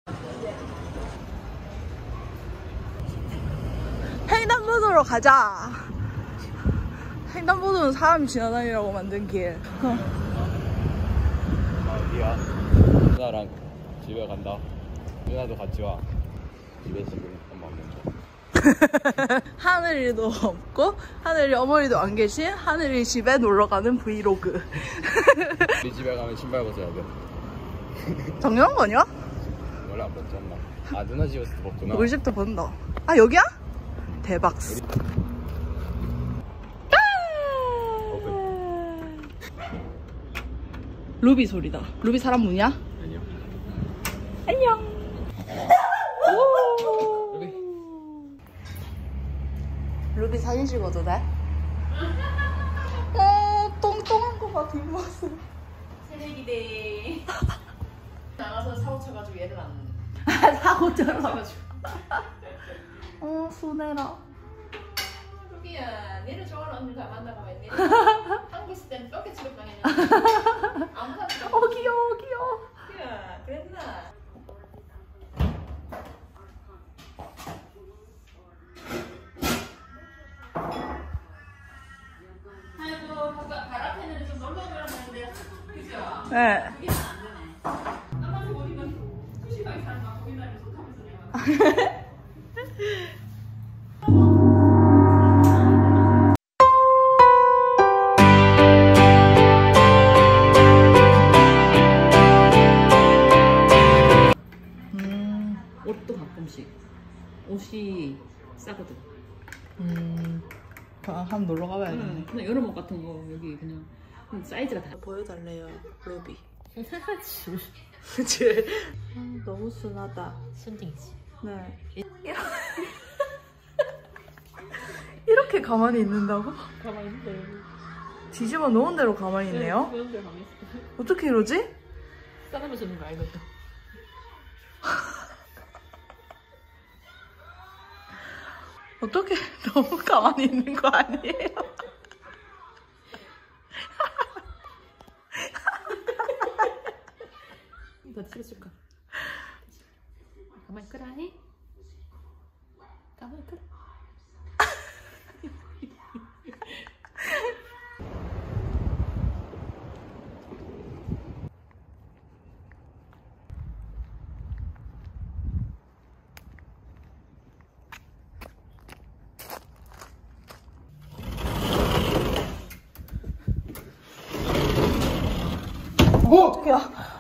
횡단보도로 가자. 횡단보도는 사람이 지나다니라고 만든 길. 어디야? 누나랑 집에 간다. 누나도 같이 와. 집에 지금 엄마 먼저. 하늘이도 없고 하늘이 어머니도 안 계신 하늘이 집에 놀러가는 브이로그. 우리 집에 가면 신발 벗어야 돼. 정연한 거 아니야? 원래 안 벗지 않나? 아 누나 집에서 벗구나. 우리 집도 본다. 아 여기야? 대박. 루비 소리다. 루비 사람 문이야? 아니요. 안녕. 루비. 루비 사진 찍어도 돼? 똥똥한 거 봐, 뒷모습. 새내기대. 나가서 사고 쳐가지고 얘를 안. 사고 쳐가지고. 순해라. 루비야, 니를 좋아하는 언니를 다 만나고 왜 니를 한국 있을 때는 뼈게 취급당했냐? 아무나 귀여워, 귀여워. 야, 그랬나? 아이고, 바람 패는 좀 놀러 오려고 했는데, 그죠? 네. 그게 안 되네. 나만 보니까 2시간 이상 막 거기 다니면서 좋다면서 내가. 옷도 가끔씩 옷이 싸거든. 한번 놀러 가봐야겠네. 그냥 여름 옷 같은 거 여기 그냥 사이즈가 다. 보여달래요, 루비. 줄. 그치? 너무 순하다. 순딩이지. 네. 이렇게 가만히 있는다고? 가만히 있는데. 뒤집어 놓은 대로 가만히 있네요? 그런 데 가만히 있어. 어떻게 이러지? 싸가면서 있는 거 알거든. 어떻게 너무 가만히 있는 거 아니에요? 더 치러줄까? 가만히 끄라니? 가만히 끄라. 어떡해.